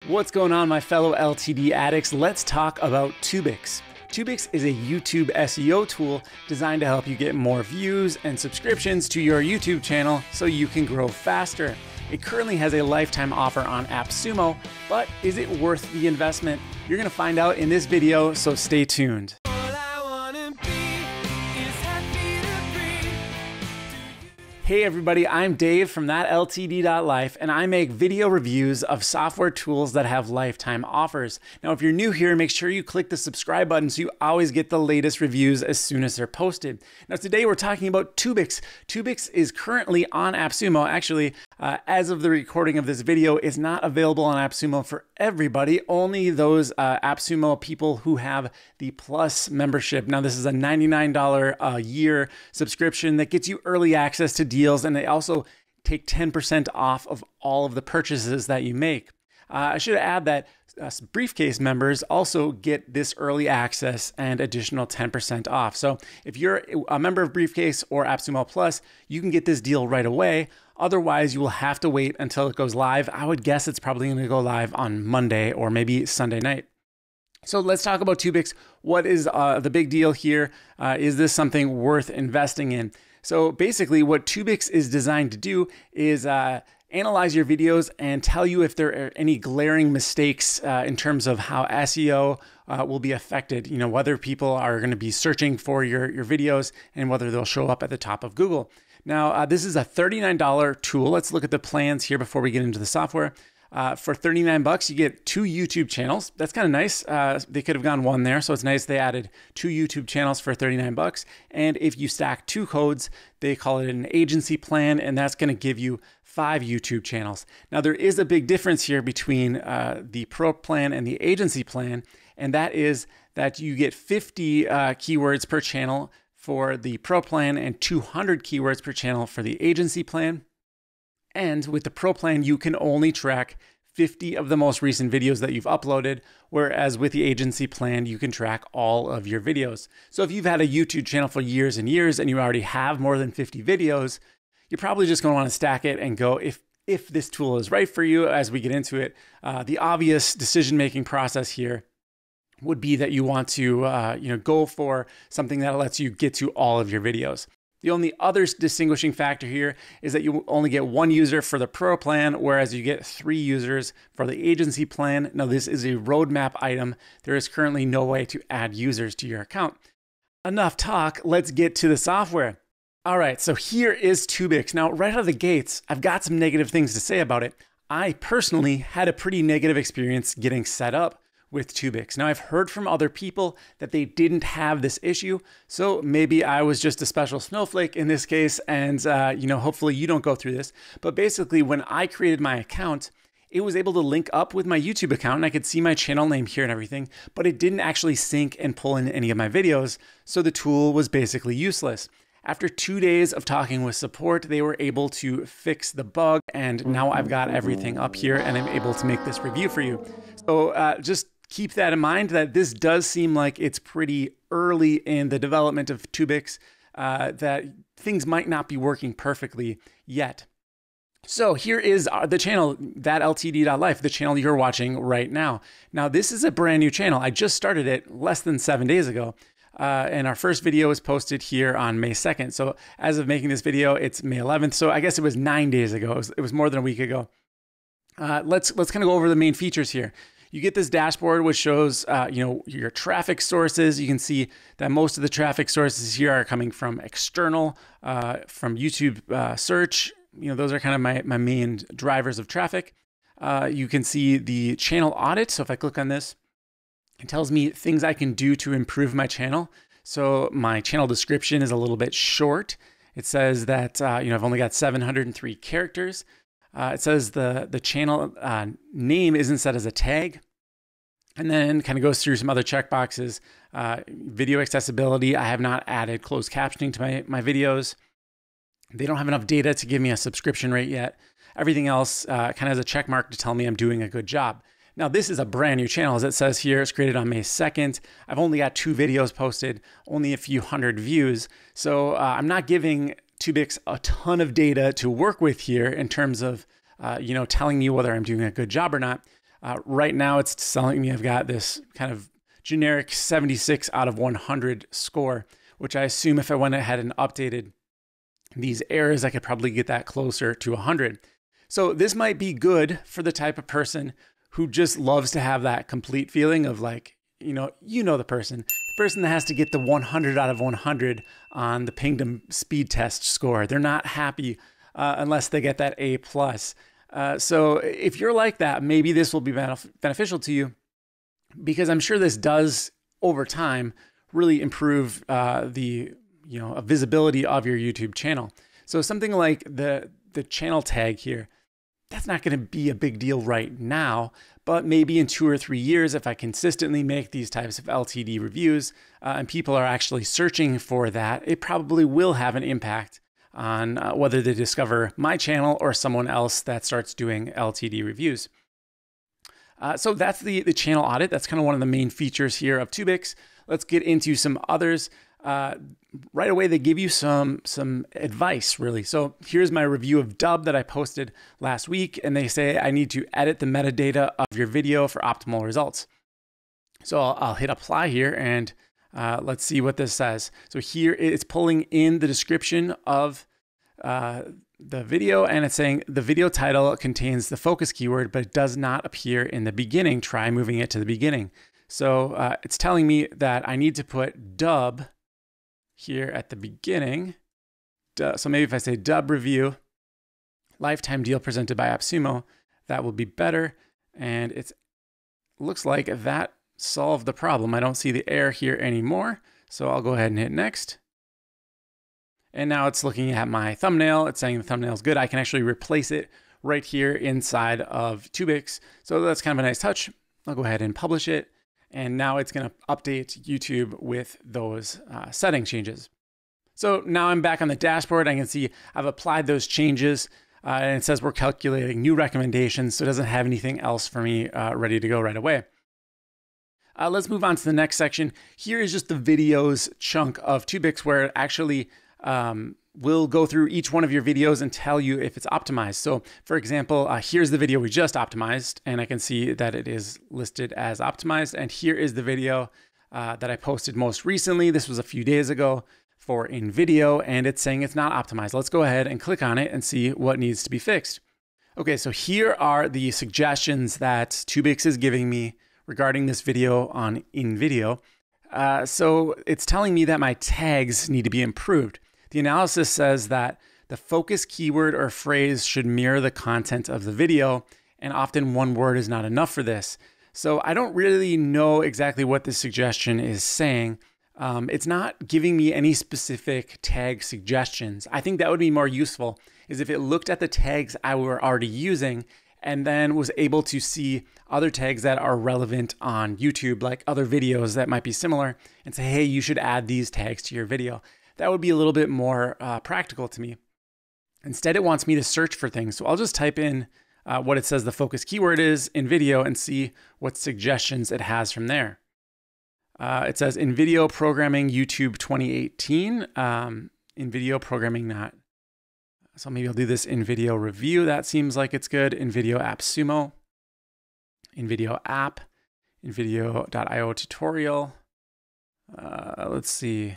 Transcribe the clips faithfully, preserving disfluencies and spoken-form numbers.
What's going on, my fellow L T D addicts? Let's talk about Tubics. Tubics is a YouTube S E O tool designed to help you get more views and subscriptions to your YouTube channel so you can grow faster. It currently has a lifetime offer on AppSumo, but is it worth the investment? You're gonna find out in this video, so stay tuned. Hey everybody, I'm Dave from that L T D dot life, and I make video reviews of software tools that have lifetime offers. Now, if you're new here, make sure you click the subscribe button so you always get the latest reviews as soon as they're posted. Now, today we're talking about Tubics. Tubics is currently on AppSumo. Actually, uh, as of the recording of this video, it's not available on AppSumo for everybody, only those uh, AppSumo people who have the Plus membership. Now, this is a ninety-nine dollars a year subscription that gets you early access to deals, and they also take ten percent off of all of the purchases that you make. Uh, I should add that uh, Briefcase members also get this early access and additional ten percent off. So if you're a member of Briefcase or AppSumo Plus, you can get this deal right away. Otherwise, you will have to wait until it goes live. I would guess it's probably going to go live on Monday or maybe Sunday night. So let's talk about Tubics. What is uh, the big deal here? Uh, is this something worth investing in? So basically what Tubics is designed to do is uh, analyze your videos and tell you if there are any glaring mistakes uh, in terms of how S E O uh, will be affected. You know, whether people are going to be searching for your, your videos and whether they'll show up at the top of Google. Now, uh, this is a thirty-nine dollar tool. Let's look at the plans here before we get into the software. Uh, for thirty-nine bucks, you get two YouTube channels. That's kind of nice. Uh, they could have gone one there, so it's nice they added two YouTube channels for thirty-nine bucks. And if you stack two codes, they call it an agency plan, and that's going to give you five YouTube channels. Now, there is a big difference here between uh, the Pro plan and the agency plan, and that is that you get fifty uh, keywords per channel for the Pro plan and two hundred keywords per channel for the agency plan. And with the Pro plan, you can only track fifty of the most recent videos that you've uploaded, whereas with the agency plan, you can track all of your videos. So if you've had a YouTube channel for years and years and you already have more than fifty videos, you're probably just going to want to stack it and go, if if this tool is right for you. As we get into it, uh, the obvious decision-making process here would be that you want to uh, you know, go for something that lets you get to all of your videos. The only other distinguishing factor here is that you only get one user for the Pro plan, whereas you get three users for the agency plan. Now, this is a roadmap item. There is currently no way to add users to your account. Enough talk, let's get to the software. All right, so here is Tubics. Now, right out of the gates, I've got some negative things to say about it. I personally had a pretty negative experience getting set up with Tubics. Now, I've heard from other people that they didn't have this issue, so maybe I was just a special snowflake in this case, and uh, you know, hopefully you don't go through this. But basically, when I created my account, it was able to link up with my YouTube account, and I could see my channel name here and everything, but it didn't actually sync and pull in any of my videos, so the tool was basically useless. After two days of talking with support, they were able to fix the bug, and now I've got everything up here, and I'm able to make this review for you. So uh, just keep that in mind, that this does seem like it's pretty early in the development of Tubics, uh, that things might not be working perfectly yet. So here is the channel, that L T D dot life, the channel you're watching right now. Now, this is a brand new channel. I just started it less than seven days ago. Uh, and our first video was posted here on May second. So as of making this video, it's May eleventh. So I guess it was nine days ago. It was, it was more than a week ago. Uh, let's let's kind of go over the main features here. You get this dashboard, which shows uh, you know, your traffic sources. You can see that most of the traffic sources here are coming from external, uh, from YouTube uh, search. You know, those are kind of my, my main drivers of traffic. Uh, you can see the channel audit. So if I click on this, it tells me things I can do to improve my channel. So my channel description is a little bit short. It says that uh, you know, I've only got seven hundred three characters. Uh, it says the, the channel uh, name isn't set as a tag, and then kind of goes through some other checkboxes. Uh, video accessibility, I have not added closed captioning to my, my videos. They don't have enough data to give me a subscription rate yet. Everything else uh, kind of has a check mark to tell me I'm doing a good job. Now, this is a brand new channel. As it says here, it's created on May second. I've only got two videos posted, only a few hundred views. So uh, I'm not giving Tubics a ton of data to work with here in terms of uh, you know, telling me whether I'm doing a good job or not. Uh, right now it's telling me I've got this kind of generic seventy-six out of one hundred score, which I assume if I went ahead and updated these errors, I could probably get that closer to one hundred. So this might be good for the type of person who just loves to have that complete feeling of like, you know, you know the person, the person that has to get the one hundred out of one hundred on the Pingdom speed test score. They're not happy uh, unless they get that A plus. Uh, so if you're like that, maybe this will be benef- beneficial to you, because I'm sure this does over time really improve uh, the you know visibility of your YouTube channel. So something like the the channel tag here, that's not going to be a big deal right now, but maybe in two or three years, if I consistently make these types of L T D reviews uh, and people are actually searching for that, it probably will have an impact on uh, whether they discover my channel or someone else that starts doing L T D reviews. Uh, so that's the, the channel audit. That's kind of one of the main features here of Tubics. Let's get into some others. Uh, right away, they give you some, some advice, really. So here's my review of Dub that I posted last week, and they say I need to edit the metadata of your video for optimal results. So I'll, I'll hit apply here, and uh, let's see what this says. So here it's pulling in the description of uh, the video, and it's saying the video title contains the focus keyword, but it does not appear in the beginning. Try moving it to the beginning. So uh, it's telling me that I need to put Dub here at the beginning. So maybe if I say Dub Review, Lifetime Deal presented by AppSumo, that will be better. And it looks like that solved the problem. I don't see the error here anymore. So I'll go ahead and hit next. And now it's looking at my thumbnail. It's saying the thumbnail is good. I can actually replace it right here inside of Tubics. So that's kind of a nice touch. I'll go ahead and publish it. And now it's going to update YouTube with those uh, setting changes. So now I'm back on the dashboard. I can see I've applied those changes uh, and it says we're calculating new recommendations. So it doesn't have anything else for me uh, ready to go right away. Uh, let's move on to the next section. Here is just the videos chunk of Tubics where it actually um, will go through each one of your videos and tell you if it's optimized. So for example, uh, here's the video we just optimized, and I can see that it is listed as optimized. And here is the video uh, that I posted most recently. This was a few days ago for in video, and it's saying it's not optimized. Let's go ahead and click on it and see what needs to be fixed. Okay, so here are the suggestions that Tubics is giving me regarding this video on in video. Uh, so it's telling me that my tags need to be improved. The analysis says that the focus keyword or phrase should mirror the content of the video, and often one word is not enough for this. So I don't really know exactly what this suggestion is saying. Um, it's not giving me any specific tag suggestions. I think that would be more useful is if it looked at the tags I were already using and then was able to see other tags that are relevant on YouTube, like other videos that might be similar, and say, hey, you should add these tags to your video. That would be a little bit more uh, practical to me. Instead, it wants me to search for things. So I'll just type in uh, what it says the focus keyword is in video and see what suggestions it has from there. Uh, it says in video programming YouTube twenty eighteen, um, in video programming not. So maybe I'll do this in video review. That seems like it's good. In video AppSumo, in video app, in video dot i o tutorial. Uh, let's see.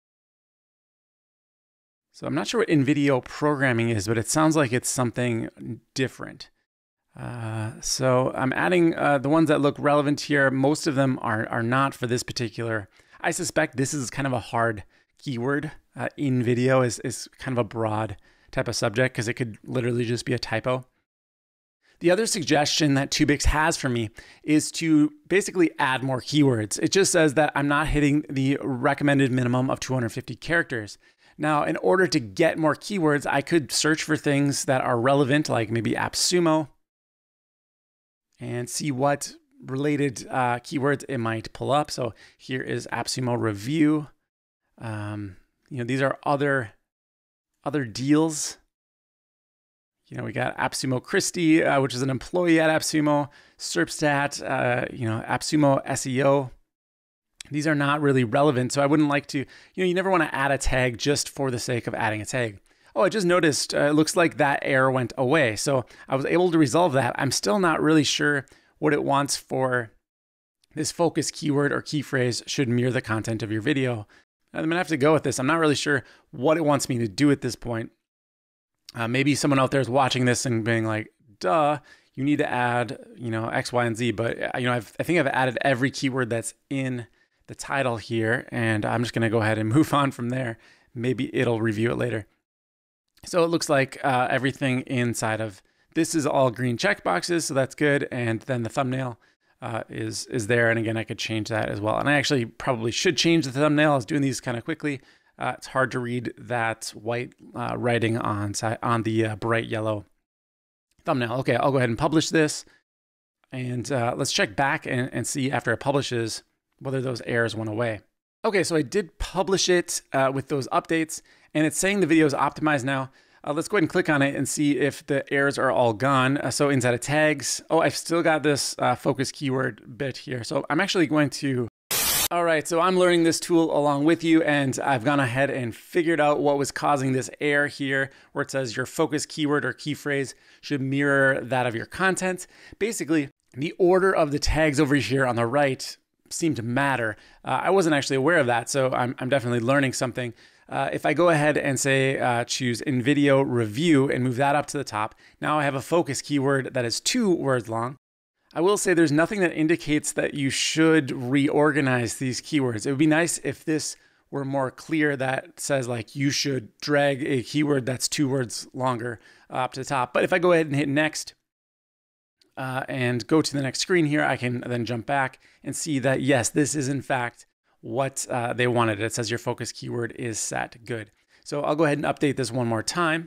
So I'm not sure what in video programming is, but it sounds like it's something different. Uh, so I'm adding uh, the ones that look relevant here. Most of them are, are not for this particular. I suspect this is kind of a hard keyword. Uh, in video is, is kind of a broad type of subject because it could literally just be a typo. The other suggestion that Tubics has for me is to basically add more keywords. It just says that I'm not hitting the recommended minimum of two hundred fifty characters. Now, in order to get more keywords, I could search for things that are relevant, like maybe AppSumo, and see what related uh, keywords it might pull up. So here is AppSumo review. Um, you know, these are other, other deals. You know, we got AppSumo Christie, uh, which is an employee at AppSumo, Serpstat, uh, you know, AppSumo S E O. These are not really relevant, so I wouldn't like to, you know, you never want to add a tag just for the sake of adding a tag. Oh, I just noticed uh, it looks like that error went away. So I was able to resolve that. I'm still not really sure what it wants for this focus keyword or key phrase should mirror the content of your video. I'm gonna have to go with this. I'm not really sure what it wants me to do at this point. Uh, maybe someone out there is watching this and being like, duh, you need to add, you know, X, Y, and Z. But, you know, I've, I think I've added every keyword that's in the title here, and I'm just going to go ahead and move on from there. Maybe it'll review it later. So it looks like uh, everything inside of this is all green checkboxes, so that's good. And then the thumbnail uh, is, is there. And again, I could change that as well. And I actually probably should change the thumbnail. I was doing these kind of quickly. Uh, it's hard to read that white uh, writing on, on the uh, bright yellow thumbnail. Okay, I'll go ahead and publish this. And uh, let's check back and, and see after it publishes whether those errors went away. Okay, so I did publish it uh, with those updates, and it's saying the video is optimized now. Uh, let's go ahead and click on it and see if the errors are all gone. Uh, so inside of tags, oh, I've still got this uh, focus keyword bit here. So I'm actually going to, all right, so I'm learning this tool along with you, and I've gone ahead and figured out what was causing this error here, where it says your focus keyword or key phrase should mirror that of your content. Basically, the order of the tags over here on the right seem to matter. Uh, I wasn't actually aware of that, so I'm, I'm definitely learning something. Uh, if I go ahead and say uh, choose in video review and move that up to the top, now I have a focus keyword that is two words long. I will say there's nothing that indicates that you should reorganize these keywords. It would be nice if this were more clear, that says like you should drag a keyword that's two words longer uh, up to the top. But if I go ahead and hit next, Uh, and go to the next screen here, I can then jump back and see that, yes, this is in fact what uh, they wanted. It says your focus keyword is set. Good. So I'll go ahead and update this one more time.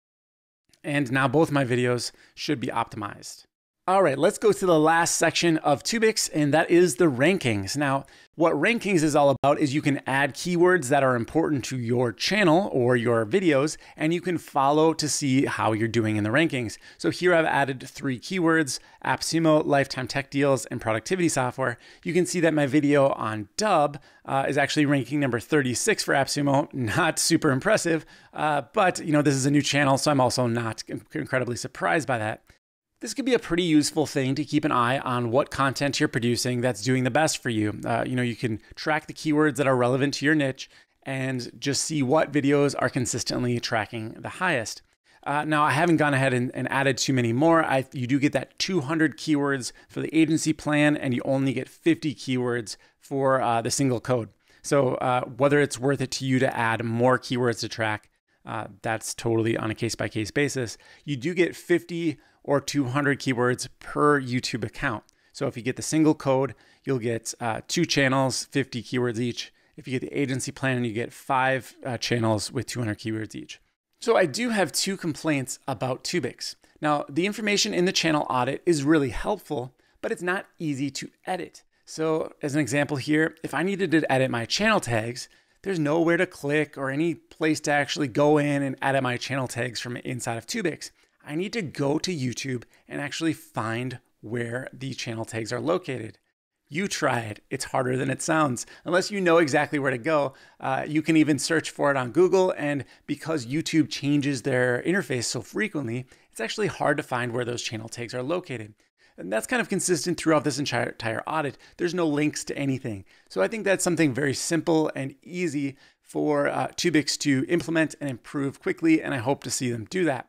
And now both my videos should be optimized. All right, let's go to the last section of Tubics, and that is the rankings. Now, what rankings is all about is you can add keywords that are important to your channel or your videos, and you can follow to see how you're doing in the rankings. So here I've added three keywords: AppSumo, lifetime tech deals, and productivity software. You can see that my video on Dub uh, is actually ranking number thirty-six for AppSumo. Not super impressive, uh, but you know, this is a new channel, so I'm also not incredibly surprised by that. This could be a pretty useful thing to keep an eye on what content you're producing that's doing the best for you. Uh, you know, you can track the keywords that are relevant to your niche and just see what videos are consistently tracking the highest. Uh, now, I haven't gone ahead and, and added too many more. I, you do get that two hundred keywords for the agency plan, and you only get fifty keywords for uh, the single code. So uh, whether it's worth it to you to add more keywords to track, uh, that's totally on a case-by-case basis. You do get fifty or two hundred keywords per YouTube account. So if you get the single code, you'll get uh, two channels, fifty keywords each. If you get the agency plan, you get five uh, channels with two hundred keywords each. So I do have two complaints about Tubics. Now, the information in the channel audit is really helpful, but it's not easy to edit. So as an example here, if I needed to edit my channel tags, there's nowhere to click or any place to actually go in and edit my channel tags from inside of Tubics. I need to go to YouTube and actually find where the channel tags are located. You try it. It's harder than it sounds. Unless you know exactly where to go, uh, you can even search for it on Google, and because YouTube changes their interface so frequently, it's actually hard to find where those channel tags are located. And that's kind of consistent throughout this entire, entire audit. There's no links to anything. So I think that's something very simple and easy for uh, Tubics to implement and improve quickly, and I hope to see them do that.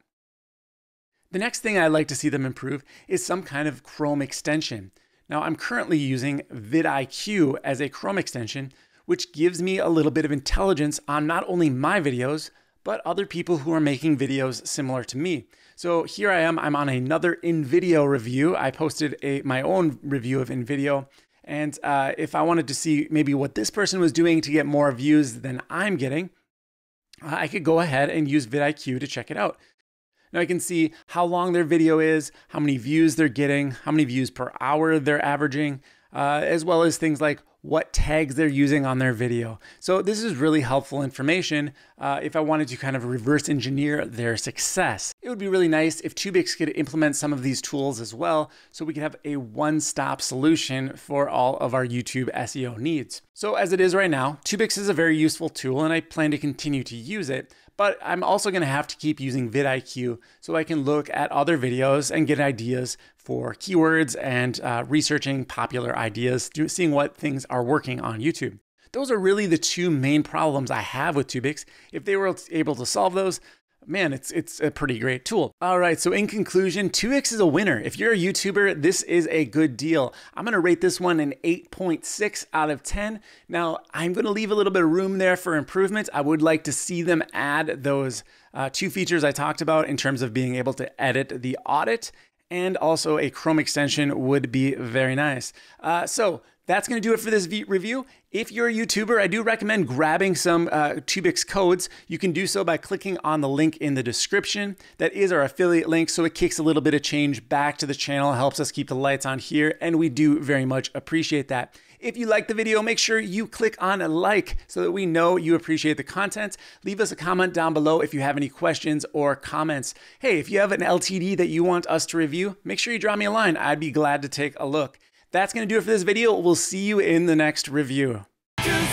The next thing I'd like to see them improve is some kind of Chrome extension. Now, I'm currently using vidIQ as a Chrome extension, which gives me a little bit of intelligence on not only my videos, but other people who are making videos similar to me. So here I am, I'm on another InVideo review. I posted a, my own review of InVideo. And uh, if I wanted to see maybe what this person was doing to get more views than I'm getting, uh, I could go ahead and use vidIQ to check it out. Now I can see how long their video is, how many views they're getting, how many views per hour they're averaging, uh, as well as things like what tags they're using on their video. So this is really helpful information uh, if I wanted to kind of reverse engineer their success. It would be really nice if Tubics could implement some of these tools as well, so we could have a one-stop solution for all of our YouTube S E O needs. So as it is right now, Tubics is a very useful tool, and I plan to continue to use it. but I'm also going to have to keep using vidIQ so I can look at other videos and get ideas for keywords and uh, researching popular ideas, seeing what things are working on YouTube. Those are really the two main problems I have with Tubics. If they were able to solve those, man, it's it's a pretty great tool. All right, so in conclusion, Tubics is a winner. If you're a YouTuber, this is a good deal. I'm gonna rate this one an eight point six out of ten. Now, I'm gonna leave a little bit of room there for improvement. I would like to see them add those uh, two features I talked about in terms of being able to edit the audit, and also a Chrome extension would be very nice. Uh, so that's going to do it for this review. If you're a YouTuber, I do recommend grabbing some uh, Tubics codes. You can do so by clicking on the link in the description. That is our affiliate link, so it kicks a little bit of change back to the channel, helps us keep the lights on here, and we do very much appreciate that. If you like the video, make sure you click on a like so that we know you appreciate the content. Leave us a comment down below if you have any questions or comments. Hey, if you have an L T D that you want us to review, make sure you drop me a line. I'd be glad to take a look. That's going to do it for this video. We'll see you in the next review.